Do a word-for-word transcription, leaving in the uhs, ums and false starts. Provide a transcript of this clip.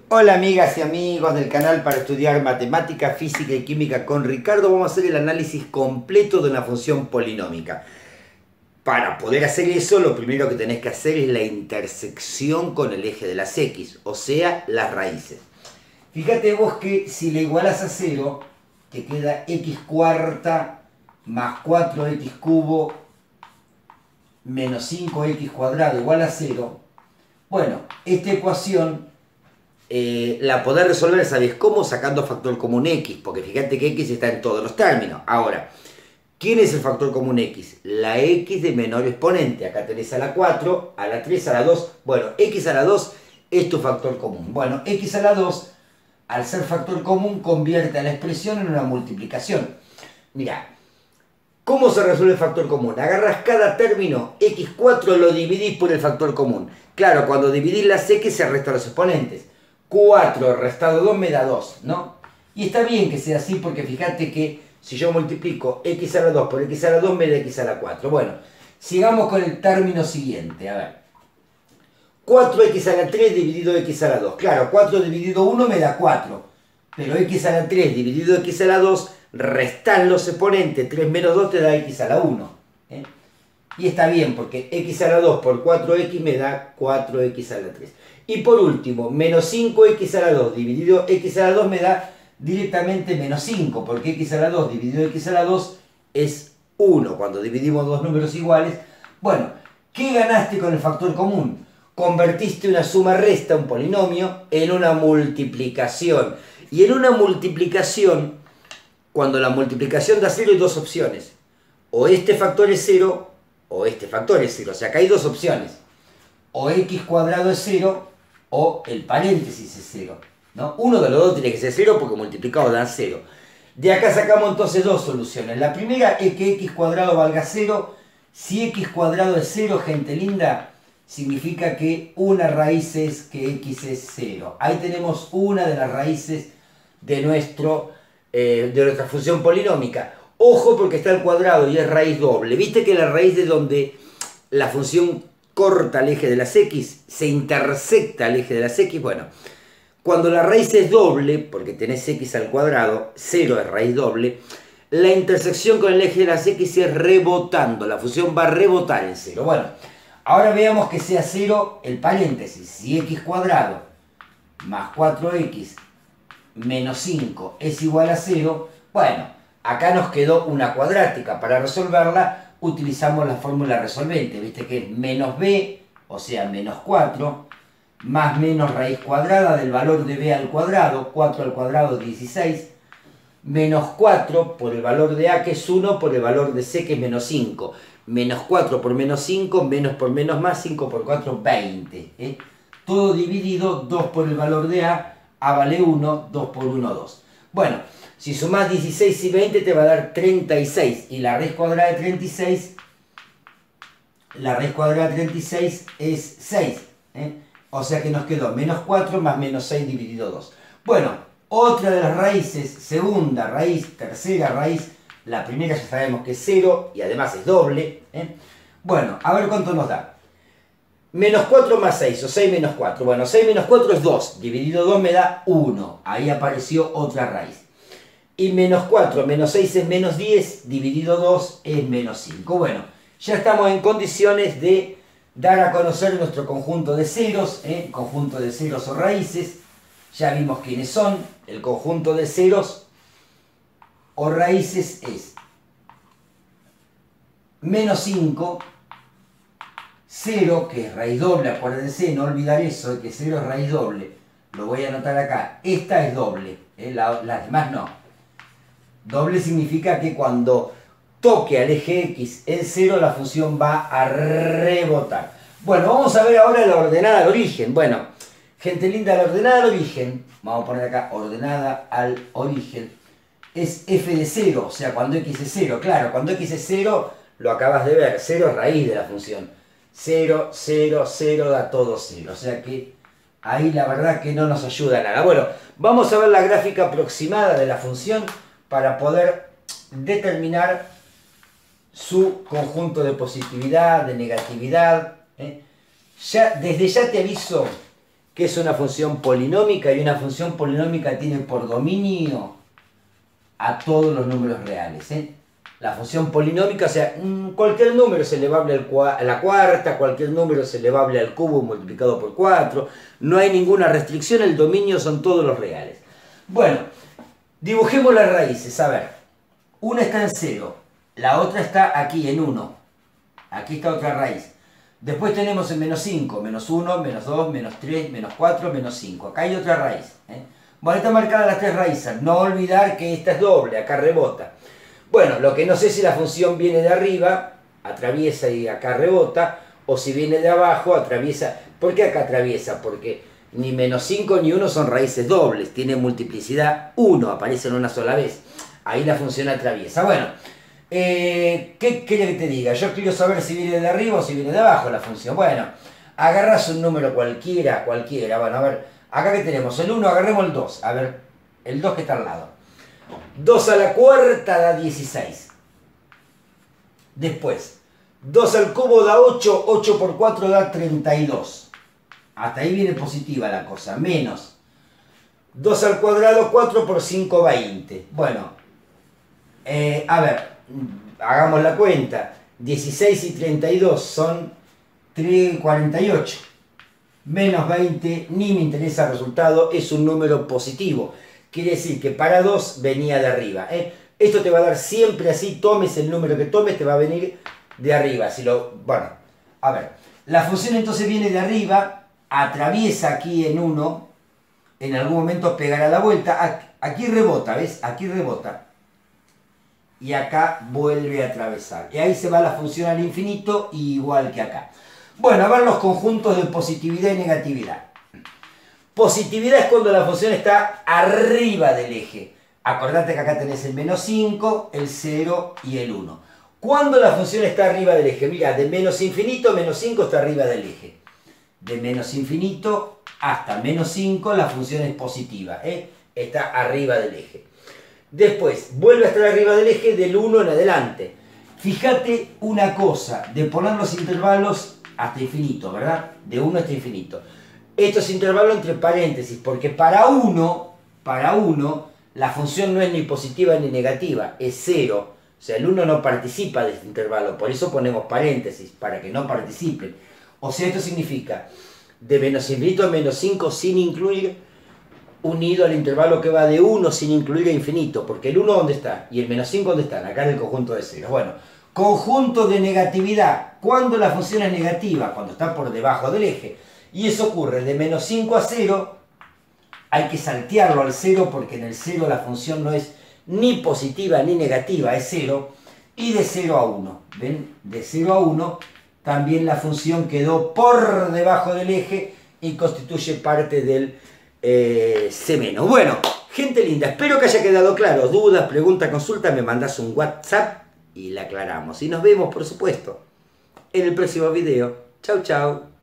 Hola amigas y amigos del canal para estudiar matemática, física y química con Ricardo. Vamos a hacer el análisis completo de una función polinómica. Para poder hacer eso, lo primero que tenés que hacer es la intersección con el eje de las X, o sea, las raíces. Fíjate vos que si le igualas a cero, te queda x cuarta más cuatro x cubo menos cinco x cuadrado igual a cero. Bueno, esta ecuación eh, la podés resolver, ¿sabés cómo? Sacando factor común x, porque fíjate que x está en todos los términos. Ahora, ¿quién es el factor común x? La x de menor exponente. Acá tenés a la cuatro, a la tres, a la dos. Bueno, x a la dos es tu factor común. Bueno, x a la dos, al ser factor común, convierte a la expresión en una multiplicación. Mirá, ¿cómo se resuelve el factor común? Agarras cada término, x cuatro lo dividís por el factor común. Claro, cuando dividís las x se restan los exponentes. cuatro restado dos me da dos, ¿no? Y está bien que sea así porque fíjate que si yo multiplico x a la dos por x a la dos me da x a la cuatro. Bueno, sigamos con el término siguiente, a ver. cuatro x a la tres dividido x a la dos. Claro, cuatro dividido uno me da cuatro. Pero x a la tres dividido x a la dos, restan los exponentes. tres menos dos te da x a la uno. ¿eh? Y está bien porque x a la dos por cuatro x me da cuatro x a la tres. Y por último, menos cinco x a la dos dividido x a la dos me da directamente menos cinco. Porque x a la dos dividido x a la dos es uno. Cuando dividimos dos números iguales. Bueno, ¿qué ganaste con el factor común? Convertiste una suma-resta, un polinomio, en una multiplicación. Y en una multiplicación, cuando la multiplicación da cero hay dos opciones. O este factor es cero, o este factor es cero. O sea, acá hay dos opciones. O x cuadrado es cero, o el paréntesis es cero. ¿no? Uno de los dos tiene que ser cero porque multiplicado da cero. De acá sacamos entonces dos soluciones. La primera es que x cuadrado valga cero. Si x cuadrado es cero, gente linda, significa que una raíz es que x es cero. Ahí tenemos una de las raíces de, nuestro, eh, de nuestra función polinómica. Ojo porque está el cuadrado y es raíz doble. ¿Viste que la raíz de donde la función corta el eje de las x se intersecta al eje de las x? Bueno, cuando la raíz es doble, porque tenés x al cuadrado, cero es raíz doble, la intersección con el eje de las x es rebotando. La función va a rebotar en cero. Bueno, ahora veamos que sea cero el paréntesis. Si x cuadrado más cuatro x menos cinco es igual a cero, bueno, acá nos quedó una cuadrática. Para resolverla utilizamos la fórmula resolvente. Viste que es menos b, o sea, menos cuatro, más menos raíz cuadrada del valor de b al cuadrado, cuatro al cuadrado dieciséis, menos cuatro por el valor de a que es uno por el valor de c que es menos cinco. Menos cuatro por menos cinco, menos por menos más, cinco por cuatro, veinte. ¿eh? Todo dividido, dos por el valor de a, a vale uno, dos por uno, dos. Bueno, si sumás dieciséis y veinte te va a dar treinta y seis. Y la raíz cuadrada de treinta y seis, la raíz cuadrada de treinta y seis es seis. ¿eh? O sea que nos quedó menos cuatro más menos seis dividido dos. Bueno, otra de las raíces, segunda raíz, tercera raíz. La primera ya sabemos que es cero y además es doble. ¿eh? Bueno, a ver cuánto nos da. Menos cuatro más seis, o seis menos cuatro. Bueno, seis menos cuatro es dos. Dividido dos me da uno. Ahí apareció otra raíz. Y menos cuatro menos seis es menos diez. Dividido dos es menos cinco. Bueno, ya estamos en condiciones de dar a conocer nuestro conjunto de ceros. ¿eh? Conjunto de ceros o raíces. Ya vimos quiénes son. El conjunto de ceros o raíces es menos cinco, cero, que es raíz doble, acuérdense, no olvidar eso, que cero es raíz doble. Lo voy a anotar acá. Esta es doble, ¿eh? la, las demás no. Doble significa que cuando toque al eje x en cero, la función va a rebotar. Bueno, vamos a ver ahora la ordenada al origen. Bueno, gente linda, la ordenada al origen, vamos a poner acá ordenada al origen, es f de cero, o sea, cuando x es cero. Claro, cuando x es cero, lo acabas de ver, cero es raíz de la función. cero, cero, cero da todo cero. O sea que ahí la verdad que no nos ayuda nada. Bueno, vamos a ver la gráfica aproximada de la función para poder determinar su conjunto de positividad, de negatividad. ¿eh? Ya, desde ya te aviso ¿Qué es una función polinómica? Y una función polinómica tiene por dominio a todos los números reales, ¿eh? La función polinómica, o sea, cualquier número es elevable a la cuarta, cualquier número es elevable al cubo multiplicado por cuatro, no hay ninguna restricción, el dominio son todos los reales. Bueno, dibujemos las raíces, a ver, una está en cero, la otra está aquí en uno, aquí está otra raíz. Después tenemos el menos cinco, menos uno, menos dos, menos tres, menos cuatro, menos cinco. Acá hay otra raíz, ¿eh? Bueno, están marcadas las tres raíces, no olvidar que esta es doble, acá rebota. Bueno, lo que no sé es si la función viene de arriba, atraviesa y acá rebota, o si viene de abajo, atraviesa. ¿Por qué acá atraviesa? Porque ni menos cinco ni uno son raíces dobles, tienen multiplicidad uno, aparecen una sola vez. Ahí la función atraviesa. Bueno, eh, ¿qué quería que te diga? Yo quiero saber si viene de arriba o si viene de abajo la función. Bueno, agarras un número cualquiera, cualquiera. Bueno, a ver, acá que tenemos el uno, agarremos el dos. A ver, el dos que está al lado. dos a la cuarta da dieciséis. Después, dos al cubo da ocho, ocho por cuatro da treinta y dos. Hasta ahí viene positiva la cosa. Menos dos al cuadrado, cuatro por cinco, veinte. Bueno, eh, a ver, hagamos la cuenta. dieciséis y treinta y dos son cuarenta y ocho. Menos veinte, ni me interesa el resultado, es un número positivo. Quiere decir que para dos venía de arriba, ¿eh? Esto te va a dar siempre así, tomes el número que tomes, te va a venir de arriba. Si lo, bueno, a ver, la función entonces viene de arriba, atraviesa aquí en uno, en algún momento pegará la vuelta, aquí rebota, ¿ves? Aquí rebota. Y acá vuelve a atravesar. Y ahí se va la función al infinito, igual que acá. Bueno, a ver los conjuntos de positividad y negatividad. Positividad es cuando la función está arriba del eje. Acordate que acá tenés el menos cinco, el cero y el uno. Cuando la función está arriba del eje, mira, de menos infinito, menos cinco está arriba del eje. De menos infinito hasta menos cinco la función es positiva, ¿eh? Está arriba del eje. Después, vuelve a estar arriba del eje del uno en adelante. Fíjate una cosa, de poner los intervalos hasta infinito, ¿verdad? De uno hasta infinito. Esto es intervalo entre paréntesis, porque para uno, para uno, la función no es ni positiva ni negativa, es cero. O sea, el uno no participa de este intervalo, por eso ponemos paréntesis, para que no participen. O sea, esto significa de menos infinito a menos cinco sin incluir, unido al intervalo que va de uno sin incluir a infinito, porque el uno ¿dónde está? Y el menos cinco ¿dónde están? Acá en el conjunto de ceros. Bueno, conjunto de negatividad. ¿Cuándo la función es negativa? Cuando está por debajo del eje. Y eso ocurre de menos cinco a cero, hay que saltearlo al cero porque en el cero la función no es ni positiva ni negativa, es cero. Y de cero a uno, ¿ven? De cero a uno también la función quedó por debajo del eje y constituye parte del eh, C menos. Bueno, gente linda, espero que haya quedado claro. Dudas, preguntas, consultas, me mandas un WhatsApp y la aclaramos. Y nos vemos, por supuesto, en el próximo video. Chau, chau.